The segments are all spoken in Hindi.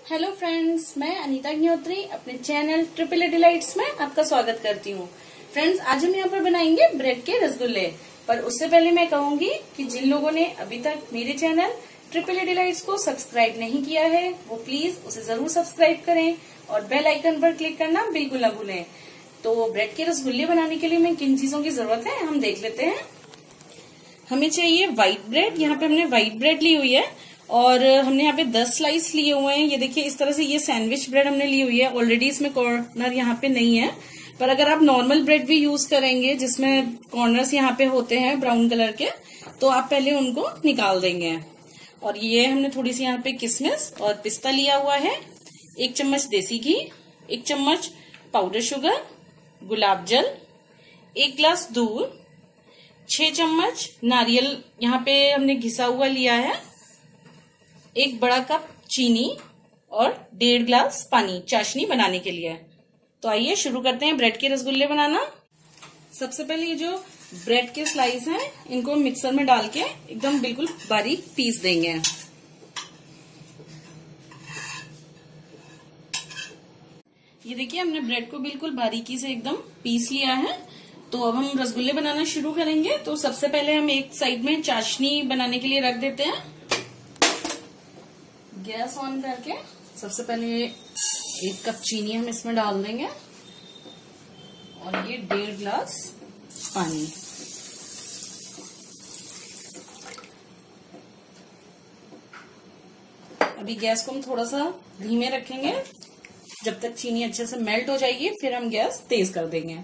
हेलो फ्रेंड्स, मैं अनीता अग्निहोत्री अपने चैनल ट्रिपल ए डिलाइट्स में आपका स्वागत करती हूँ। फ्रेंड्स, आज हम यहाँ पर बनाएंगे ब्रेड के रसगुल्ले। पर उससे पहले मैं कहूंगी कि जिन लोगों ने अभी तक मेरे चैनल ट्रिपल ए डिलाइट्स को सब्सक्राइब नहीं किया है वो प्लीज उसे जरूर सब्सक्राइब करें और बेल आइकन पर क्लिक करना बिल्कुल न भूलें। तो ब्रेड के रसगुल्ले बनाने के लिए हमें किन चीजों की जरूरत है हम देख लेते हैं। हमें चाहिए व्हाइट ब्रेड। यहाँ पे हमने व्हाइट ब्रेड ली हुई है और हमने यहाँ पे 10 स्लाइस लिए हुए हैं। ये देखिए इस तरह से ये सैंडविच ब्रेड हमने ली हुई है। ऑलरेडी इसमें कॉर्नर यहाँ पे नहीं है, पर अगर आप नॉर्मल ब्रेड भी यूज करेंगे जिसमें कॉर्नर्स यहाँ पे होते हैं ब्राउन कलर के, तो आप पहले उनको निकाल देंगे। और ये हमने थोड़ी सी यहाँ पे किशमिश और पिस्ता लिया हुआ है, 1 चम्मच देसी घी, 1 चम्मच पाउडर शुगर, गुलाब जल, 1 ग्लास दूध, 6 चम्मच नारियल यहाँ पे हमने घिसा हुआ लिया है, 1 बड़ा कप चीनी और 1.5 ग्लास पानी चाशनी बनाने के लिए। तो आइए शुरू करते हैं ब्रेड के रसगुल्ले बनाना। सबसे पहले ये जो ब्रेड के स्लाइस हैं इनको मिक्सर में डाल के एकदम बिल्कुल बारीक पीस देंगे। ये देखिए हमने ब्रेड को बिल्कुल बारीकी से एकदम पीस लिया है। तो अब हम रसगुल्ले बनाना शुरू करेंगे। तो सबसे पहले हम एक साइड में चाशनी बनाने के लिए रख देते हैं। गैस ऑन करके सबसे पहले 1 कप चीनी हम इसमें डाल देंगे और ये 1.5 ग्लास पानी। अभी गैस को हम थोड़ा सा धीमे रखेंगे जब तक चीनी अच्छे से मेल्ट हो जाएगी, फिर हम गैस तेज कर देंगे।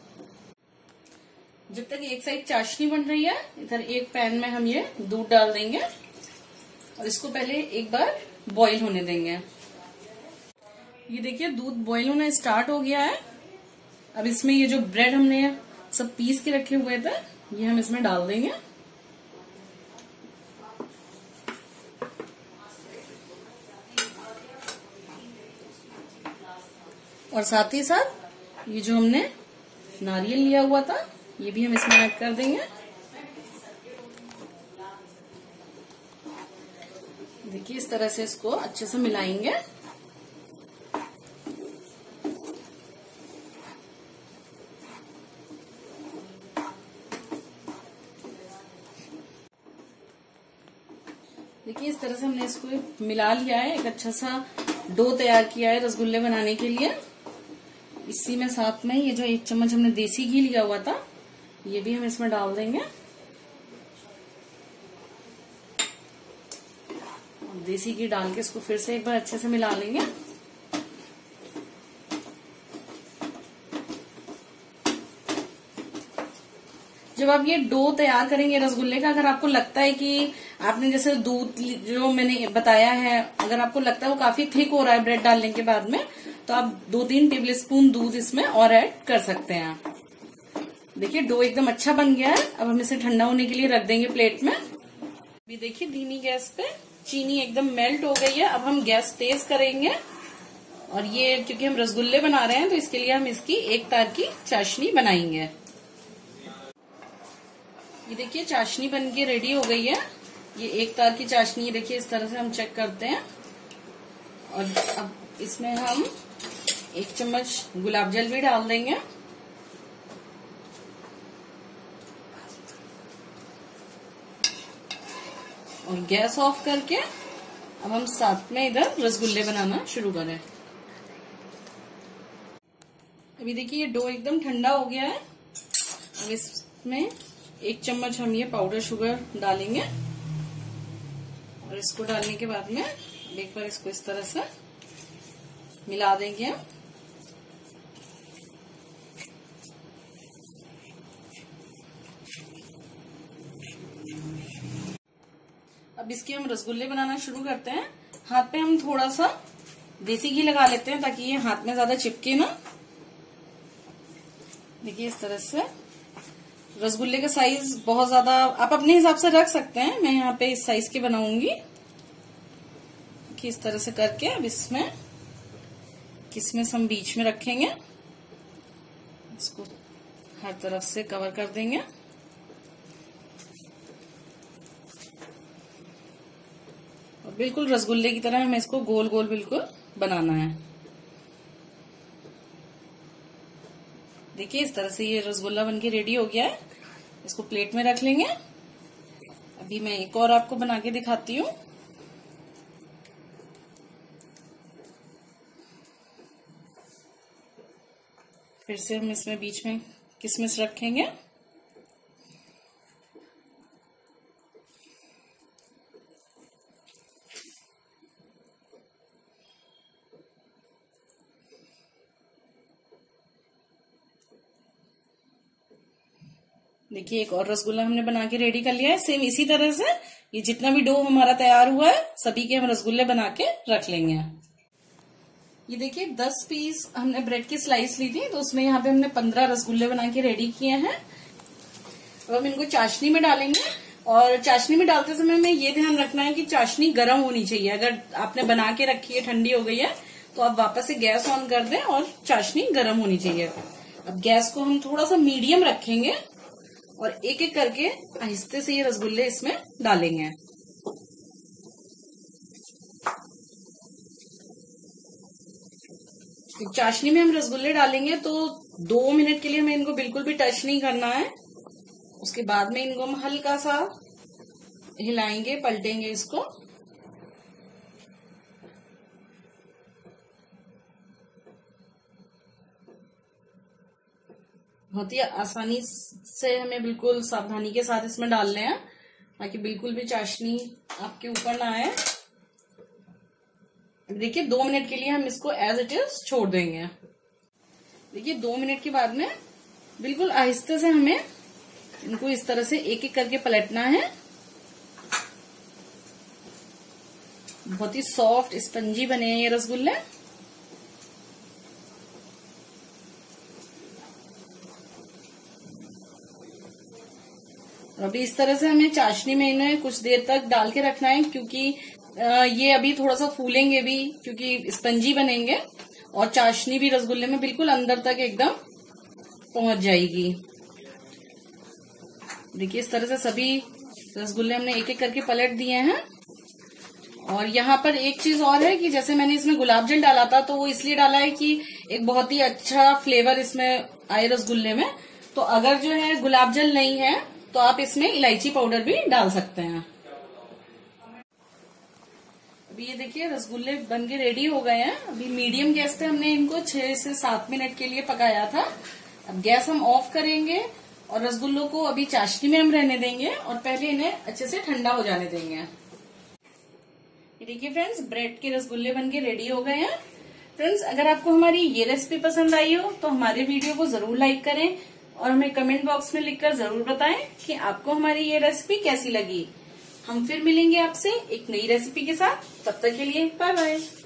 जब तक एक साइड चाशनी बन रही है, इधर एक पैन में हम ये दूध डाल देंगे और इसको पहले एक बार बॉईल होने देंगे। ये देखिए दूध बॉईल होना स्टार्ट हो गया है। अब इसमें ये जो ब्रेड हमने सब पीस के रखे हुए थे ये हम इसमें डाल देंगे। और साथ ही साथ ये जो हमने नारियल लिया हुआ था ये भी हम इसमें ऐड कर देंगे। देखिए इस तरह से इसको अच्छे से मिलाएंगे। देखिए इस तरह से हमने इसको मिला लिया है, एक अच्छा सा डो तैयार किया है रसगुल्ले बनाने के लिए। इसी में साथ में ये जो 1 चम्मच हमने देसी घी लिया हुआ था ये भी हम इसमें डाल देंगे। देसी घी डाल के इसको फिर से एक बार अच्छे से मिला लेंगे। जब आप ये डो तैयार करेंगे रसगुल्ले का, अगर आपको लगता है कि आपने जैसे दूध जो मैंने बताया है, अगर आपको लगता है वो काफी थिक हो रहा है ब्रेड डालने के बाद में, तो आप 2-3 टेबल स्पून दूध इसमें और ऐड कर सकते हैं। देखिए डो एकदम अच्छा बन गया है। अब हम इसे ठंडा होने के लिए रख देंगे प्लेट में। अभी देखिए धीमी गैस पे चीनी एकदम मेल्ट हो गई है। अब हम गैस तेज करेंगे और ये क्योंकि हम रसगुल्ले बना रहे हैं तो इसके लिए हम इसकी 1 तार की चाशनी बनाएंगे। ये देखिए चाशनी बन के रेडी हो गई है। ये 1 तार की चाशनी देखिए इस तरह से हम चेक करते हैं। और अब इसमें हम 1 चम्मच गुलाब जल भी डाल देंगे। और गैस ऑफ करके अब हम साथ में इधर रसगुल्ले बनाना शुरू करें। अभी देखिए ये डो एकदम ठंडा हो गया है। अब इसमें 1 चम्मच हम ये पाउडर शुगर डालेंगे और इसको डालने के बाद में एक बार इसको इस तरह से मिला देंगे। अब इसके हम रसगुल्ले बनाना शुरू करते हैं। हाथ पे हम थोड़ा सा देसी घी लगा लेते हैं ताकि ये हाथ में ज्यादा चिपके ना। देखिए इस तरह से रसगुल्ले का साइज बहुत ज्यादा आप अपने हिसाब से रख सकते हैं। मैं यहाँ पे इस साइज के बनाऊंगी कि इस तरह से करके अब इसमें किशमिश हम बीच में रखेंगे, इसको हर तरफ से कवर कर देंगे। बिल्कुल रसगुल्ले की तरह हमें इसको गोल गोल बिल्कुल बनाना है। देखिए इस तरह से ये रसगुल्ला बनके रेडी हो गया है। इसको प्लेट में रख लेंगे। अभी मैं एक और आपको बना के दिखाती हूँ। फिर से हम इसमें बीच में किशमिश रखेंगे। देखिए एक और रसगुल्ला हमने बना के रेडी कर लिया है। सेम इसी तरह से ये जितना भी डो हमारा तैयार हुआ है सभी के हम रसगुल्ले बना के रख लेंगे। ये देखिए 10 पीस हमने ब्रेड की स्लाइस ली थी, तो उसमें यहाँ पे हमने 15 रसगुल्ले बना के रेडी किए हैं। अब हम इनको चाशनी में डालेंगे, और चाशनी में डालते समय हमें ये ध्यान रखना है कि चाशनी गर्म होनी चाहिए। अगर आपने बना के रखी है, ठंडी हो गई है, तो आप वापस से गैस ऑन कर दें और चाशनी गर्म होनी चाहिए। अब गैस को हम थोड़ा सा मीडियम रखेंगे और एक एक करके आहिस्ते से ये रसगुल्ले इसमें डालेंगे। चाशनी में हम रसगुल्ले डालेंगे तो 2 मिनट के लिए हमें इनको बिल्कुल भी टच नहीं करना है। उसके बाद में इनको हम हल्का सा हिलाएंगे, पलटेंगे इसको। बहुत ही आसानी से हमें बिल्कुल सावधानी के साथ इसमें डालने हैं, ताकि बिल्कुल भी चाशनी आपके ऊपर ना आए। देखिए 2 मिनट के लिए हम इसको एज इट इज छोड़ देंगे। देखिए 2 मिनट के बाद में बिल्कुल आहिस्ते से हमें इनको इस तरह से एक एक करके पलटना है। बहुत ही सॉफ्ट स्पंजी बने हैं ये रसगुल्ले। अभी इस तरह से हमें चाशनी में इन्हें कुछ देर तक डाल के रखना है, क्योंकि ये अभी थोड़ा सा फूलेंगे भी, क्योंकि स्पंजी बनेंगे और चाशनी भी रसगुल्ले में बिल्कुल अंदर तक एकदम पहुंच जाएगी। देखिए इस तरह से सभी रसगुल्ले हमने एक एक करके पलट दिए हैं। और यहाँ पर एक चीज और है कि जैसे मैंने इसमें गुलाब जल डाला था, तो वो इसलिए डाला है कि एक बहुत ही अच्छा फ्लेवर इसमें आए रसगुल्ले में। तो अगर जो है गुलाब जल नहीं है तो आप इसमें इलायची पाउडर भी डाल सकते हैं। अभी ये देखिए रसगुल्ले बनके रेडी हो गए हैं। अभी मीडियम गैस पे हमने इनको 6 से 7 मिनट के लिए पकाया था। अब गैस हम ऑफ करेंगे और रसगुल्लों को अभी चाशनी में हम रहने देंगे और पहले इन्हें अच्छे से ठंडा हो जाने देंगे। ये देखिए फ्रेंड्स, ब्रेड के रसगुल्ले बनके रेडी हो गए हैं। फ्रेंड्स, अगर आपको हमारी ये रेसिपी पसंद आई हो तो हमारे वीडियो को जरूर लाइक करें और हमें कमेंट बॉक्स में लिखकर जरूर बताएं कि आपको हमारी ये रेसिपी कैसी लगी। हम फिर मिलेंगे आपसे एक नई रेसिपी के साथ। तब तक के लिए बाय बाय।